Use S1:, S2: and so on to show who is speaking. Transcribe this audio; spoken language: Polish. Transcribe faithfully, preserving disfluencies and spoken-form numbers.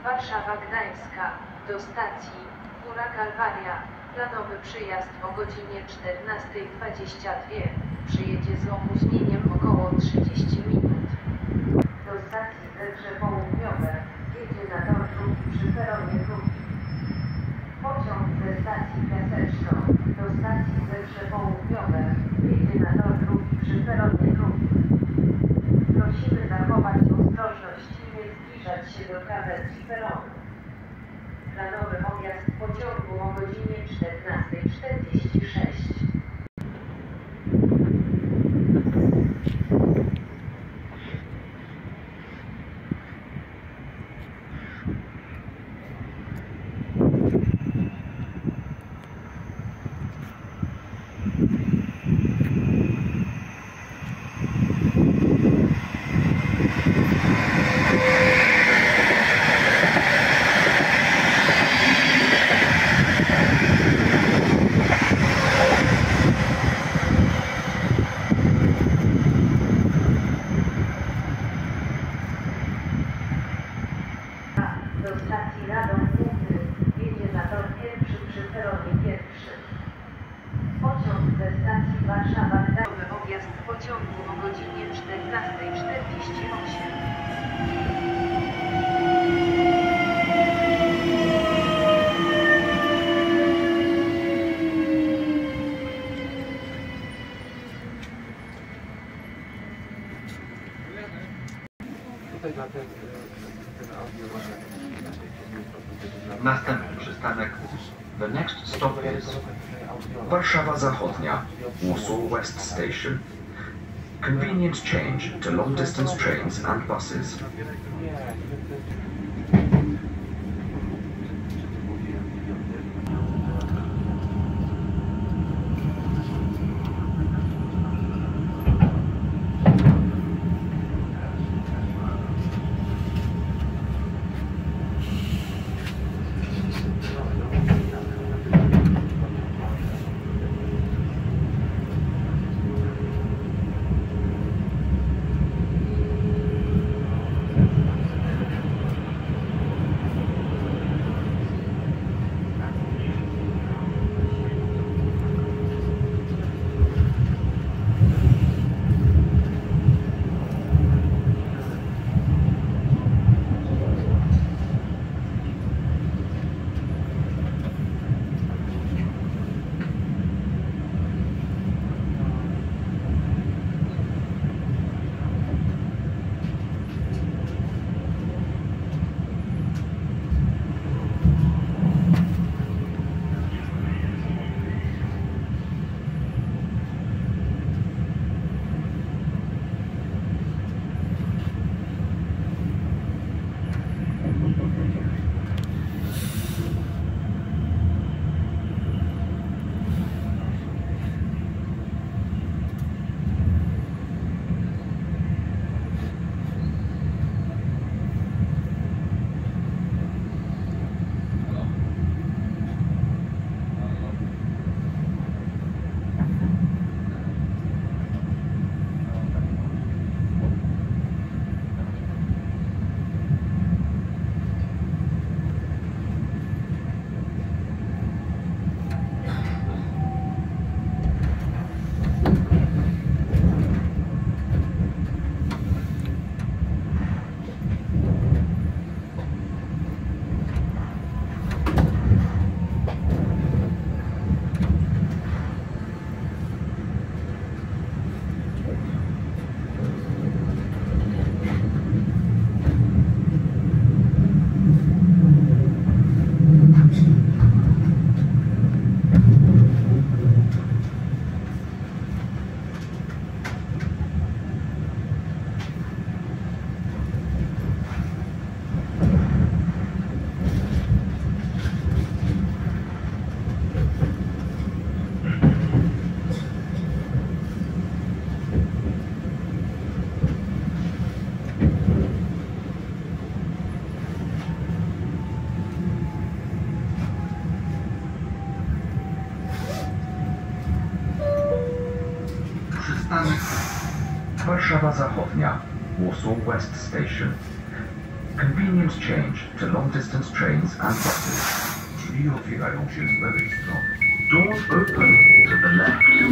S1: Warszawa-Gdańska, do stacji Góra Kalwaria, planowy przyjazd o godzinie czternastej dwadzieścia dwie, przyjedzie z opóźnieniem około trzydzieści minut. Do stacji Zebrze Południowe, jedzie na tor drugi przy peronie drugim. Pociąg ze stacji Piaseczno, do stacji Zebrze Południowe, jedzie na tor drugi przy peronie drugim. Prosimy zachować ostrożność i nie zbliżać się do krawędzi peronu. Planowy objazd pociągu o godzinie czternastej czterdzieści sześć. Do stacji Radom Główny, jedzie na tor pierwszy przy peronie pierwszym. Pociąg ze stacji Warszawa-Gdańska, objazd pociągu o godzinie czternastej czterdzieści osiem.
S2: Następny przystanek. The next stop is Warszawa Zachodnia, Warsaw West Station. Convenient change to long distance trains and buses. Warszawa Zachodnia, Warsaw West Station. Convenient change to long-distance trains and buses.
S3: Drzwi otwierają się z lewej strony.
S4: Doors open to the left.